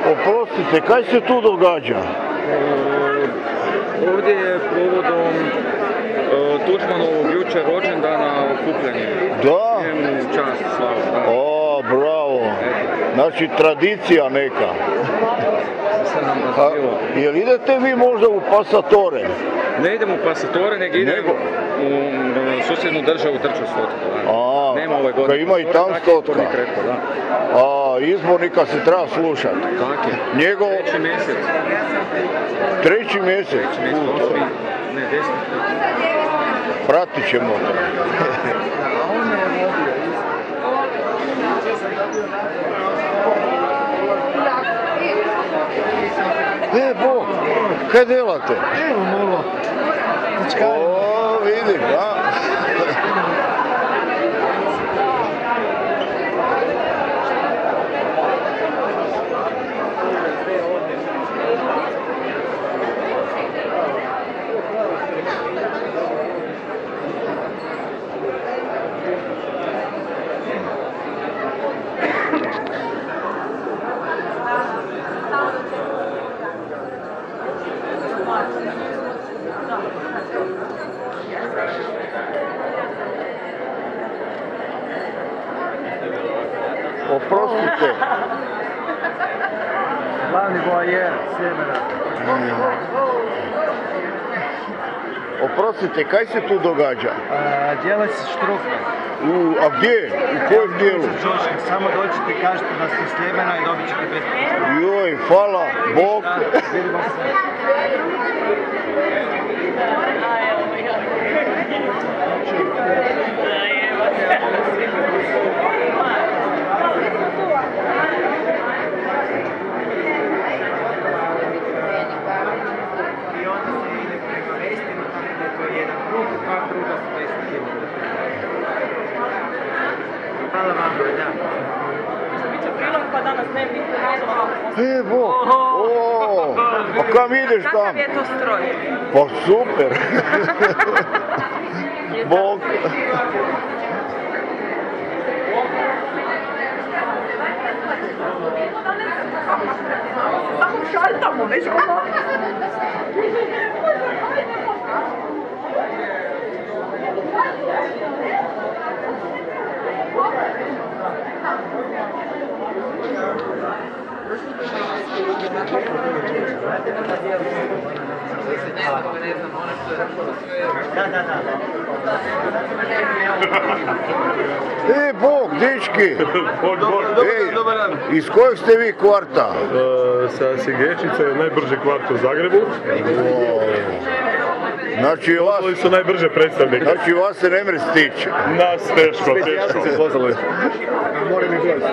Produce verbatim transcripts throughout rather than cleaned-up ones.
Oprostite, kaj se tu događa? Ovdje je povodom Tuđmanovog jučer rođendana okupljanje. Da? Njemu čast, slavu. O, bravo. Znači, tradicija neka. A, jel idete vi možda u Passatore? Ne idemo u Passatore, nego idemo u susjednu državu Trču stotka. A, nema ove godine. Ka ima i tam stotka. A, izbornika se treba slušati. Tako je. Njegov... Treći mjesec. Treći mjesec? Treći mjesec, osmi, ne, deseti. Pratit ćemo to. E, Bog, kaj delate? Evo malo. O, vidim, a? Oprostite. Glavni voajer, sjemena. Oprostite, kaj se tu događa? Djela se štrukne. U, a gdje? U kojem dijelu? Samo dođite i kažete da ste Sljemena i dobit ćete besplatno. Joj, hvala, Bog. Vidimo se. Hvala vam, da. Pa danas dnevnik E, Bog, o, a kam ideš tam? Kakav je to stroj? Pa super. Bog. Samo šaltamo, već ono. E, Bog, dečki! Ej, iz kojeg ste vi kvarta? Sa Sigečice, najbrže kvart u Zagrebu. Znači vas... Ovo su najbrže predstavnike. Znači vas se ne mre stići. Nas teško, teško. Moram i gledati.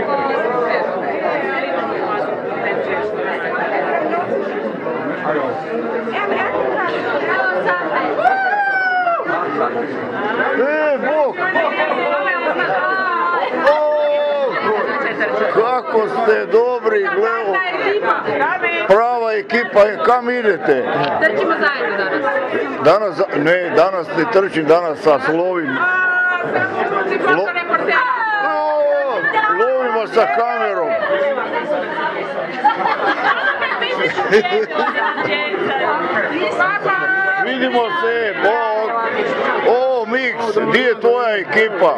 E, Bog! O, kako ste dobri, gledo! Prava ekipa, kam idete? Trčimo zajedno danas. Danas, ne, danas ne trčim, danas sa Slovim. Lo, o, lovim vas sa kamerom. Vidimo se, Bog. O, Mix, gdje je tvoja ekipa?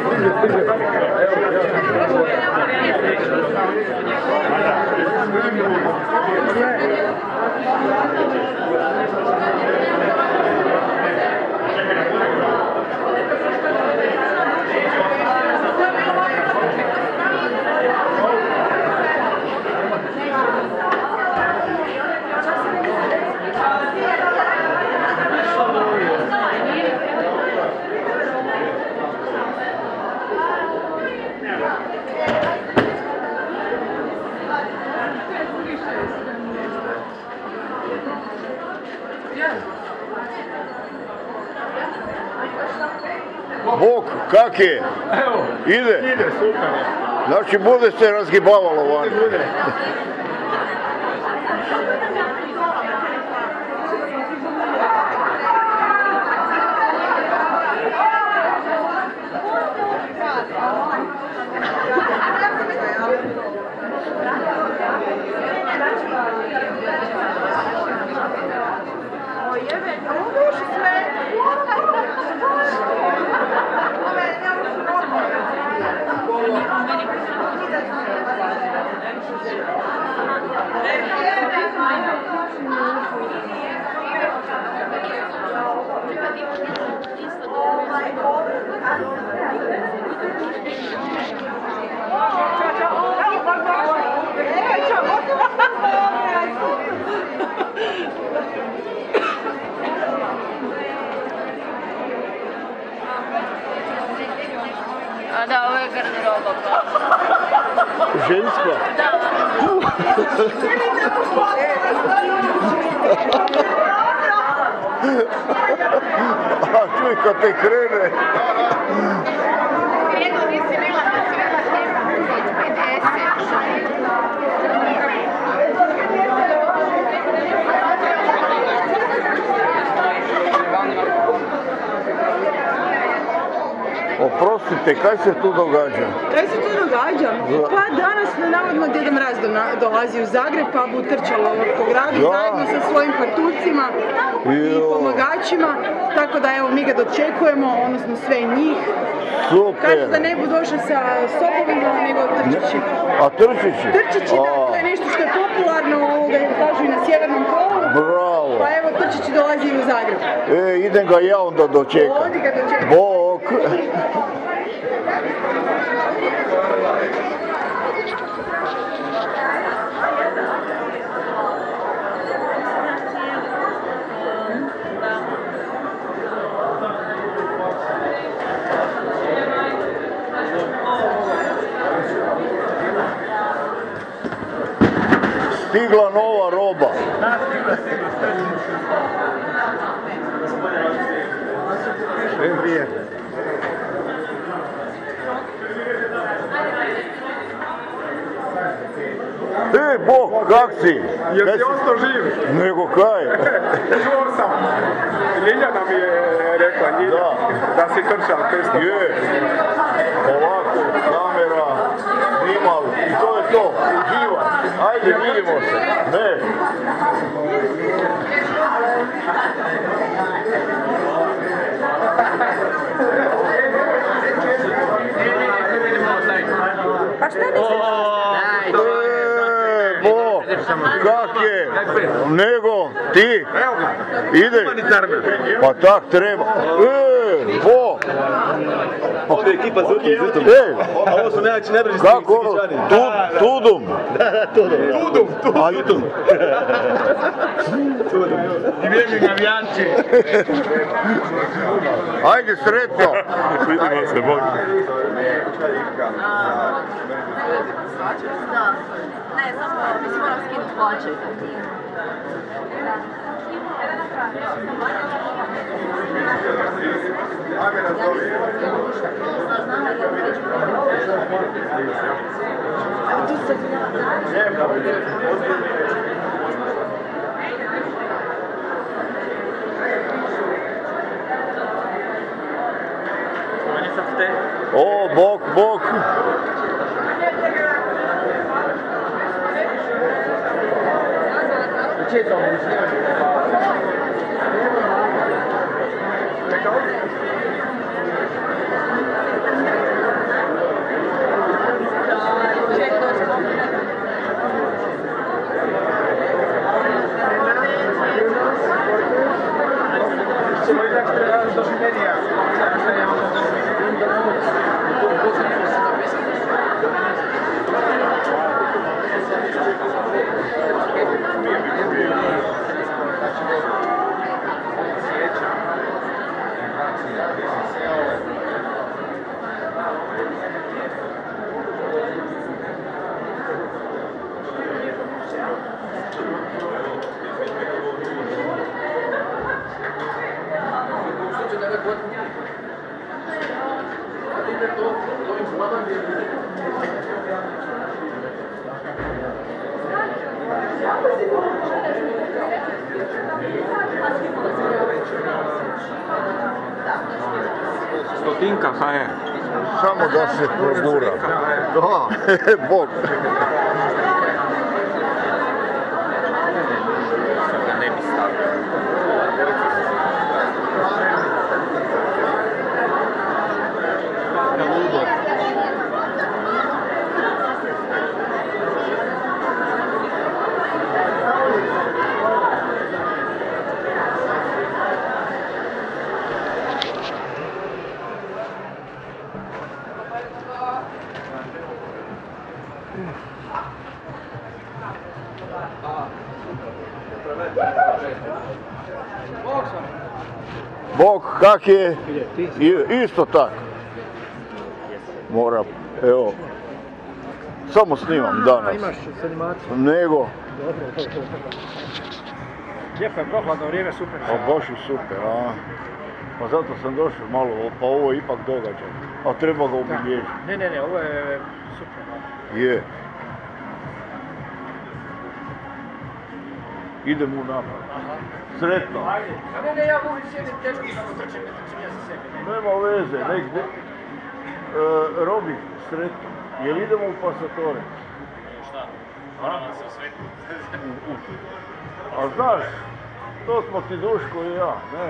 Bog, kak je? Evo, ide? Ide, super. Znači, bude se razgibavalo van. Bude. A da, ovo je garderoba. Ženska? A čuj kad te krene. Jedno nisi bila, nisi bila tema pedeset. Oprostite, kaj se tu događa? Kaj se tu događa? Pa danas navodno Deda Mraz dolazi u Zagreb pa bu trčalo po gradu Ja. zajedno sa svojim partucima i Jo. pomagačima, tako da evo mi ga dočekujemo, odnosno sve njih. Kaže da Super. ne bu došao sa sobovima, nego trčići. A trčići? Trčići, da, to je nešto što je popularno, ovoga, kažu i na sjevernom polu. Bravo. Pa evo trčići dolazi i u Zagreb. E, idem ga ja onda dočekam. Odi ga dočekam. Bok. Stigla nova roba. E, Bog, kak si? Kaj Jesi si? ostao živ? Nego kaj? Čuo sam. Ljiljana mi je rekla, Ljilja, Da. da si trčao testom. Je. Ovako, kamera, snimal i to je to. Uživaj. Ajde, vidimo se. Ne. Pa šta misliš? E, Bog, kak je? Nego, ti? Ide? Pa tak treba. E, Bog. Ovdje je ekipa Zuki iz Zutom. E, A ovo su najjači, najbrži kako ono? stigičani. Tu- Tudum. Da, da, Tudum. Tudum, A, Tudum. Tudum. I vježni navijanči. Ajde, sretno. Vidimo se, Bog. Ne, samo mislim moram skinuti plaće. O, Bog, Bog. Stotinka H R. Samo da se progura. Da, Bog. Ne bi stavio. Bog, kak je? I- Isto tak. Moram, evo. Samo snimam danas. Imaš s animacijom. Nego, Lijepo je prohladno vrijeme, super. a baš je super, a? Pa zato sam došao malo, pa ovo je ipak događaj. A treba ga obilježiti. Ne, ne, ne, ovo je super. Je. Idemo napad. Sretno. Ne, ne, ja mogu sjedim teško, samo trčem, ne trčem ja za sebe. Nema veze, nek... E, Robi, sretno. Jel idemo u Pasatore? Šta? Moram da se osvetim. A znaš, to smo ti Duško i ja, ne?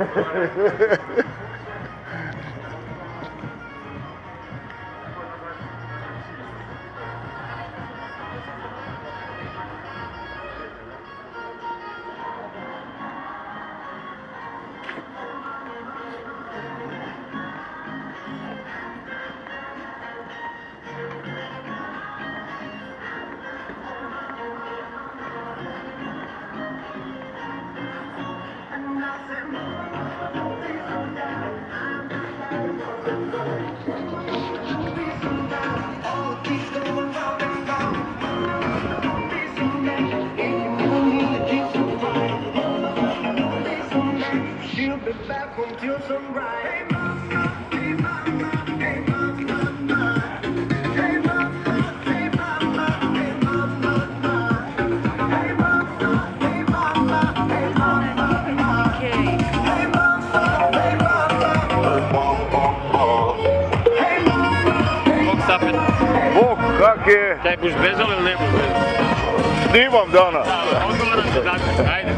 Bog, kak je? Kaj, buš bezal ili ne buš bezal? Snimam danas. Odgovoran zadatak, ajde.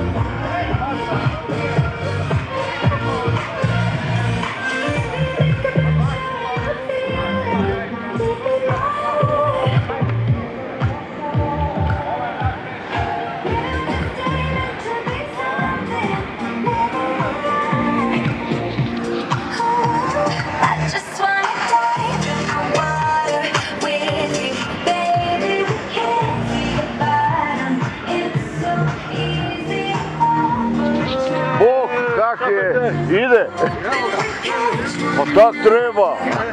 Bog, kak je? Ide? Pa tak treba.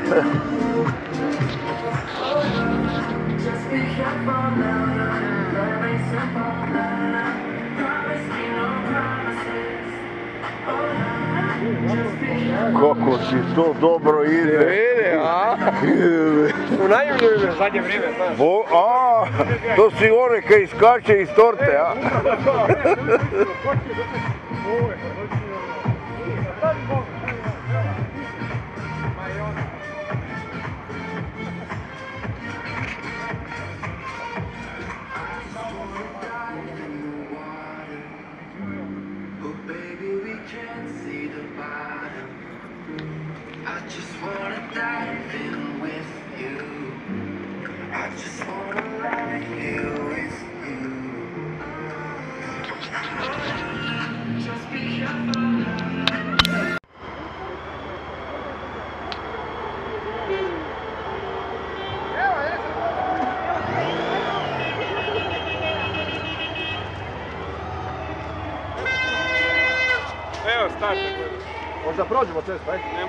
Kako ti to dobro ide. Ide, a? U najbolje ime, zadnje vrijeme, znaš. Bo, a, to si one kaj iskače iz torte, a? Evo, starte. Možda prođemo cestu, ajde. Nema.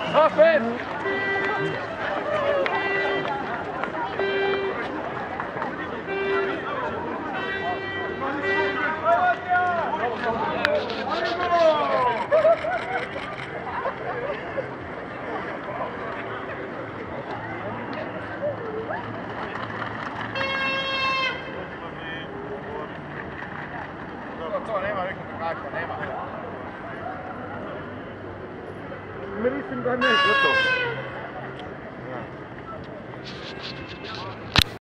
Opet! To nema nekog kako, nema. Mislim da ne, gotovo.